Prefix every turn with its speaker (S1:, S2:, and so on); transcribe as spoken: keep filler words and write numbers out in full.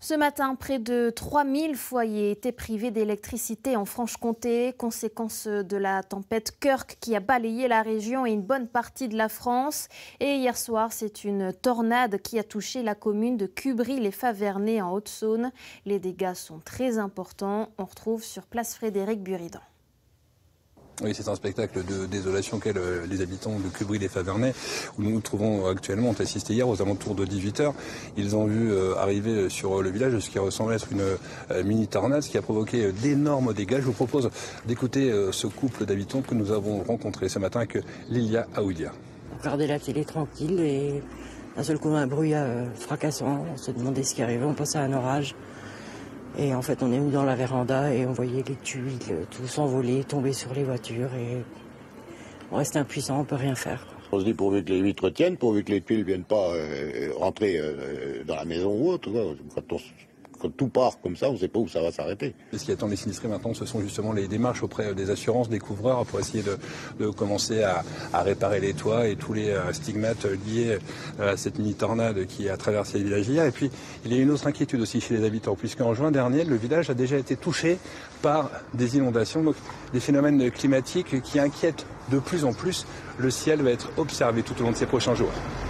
S1: Ce matin, près de trois mille foyers étaient privés d'électricité en Franche-Comté, conséquence de la tempête Kirk qui a balayé la région et une bonne partie de la France. Et hier soir, c'est une tornade qui a touché la commune de Cubry-les-Favernais en Haute-Saône. Les dégâts sont très importants. On retrouve sur place Frédéric Buridan.
S2: Oui, c'est un spectacle de désolation auquel les habitants de Cubry-les-Favernais, où nous nous trouvons actuellement, ont assisté hier aux alentours de dix-huit heures. Ils ont vu arriver sur le village ce qui ressemble être une mini-tornade, ce qui a provoqué d'énormes dégâts. Je vous propose d'écouter ce couple d'habitants que nous avons rencontré ce matin avec Lilia Aoudia.
S3: On regardait la télé tranquille et d'un seul coup un bruit fracassant. On se demandait ce qui arrivait, on pensait à un orage. Et en fait, on est venu dans la véranda et on voyait les tuiles, tout s'envoler, tomber sur les voitures et on reste impuissant, on peut rien faire.
S4: On se dit pourvu que les vitres tiennent, pourvu que les tuiles ne viennent pas euh, rentrer euh, dans la maison ou autre. Quand, on, quand tout part comme ça, on ne sait pas où ça va s'arrêter.
S2: Ce qui attend les sinistrés maintenant, ce sont justement les démarches auprès des assurances, des couvreurs, pour essayer de, de commencer à, à réparer les toits et tous les euh, stigmates liés à cette mini-tornade qui a traversé le village hier. Et puis, il y a une autre inquiétude aussi chez les habitants, puisqu'en juin dernier, le village a déjà été touché par des inondations, donc des phénomènes climatiques qui inquiètent de plus en plus. Le ciel va être observé tout au long de ces prochains jours.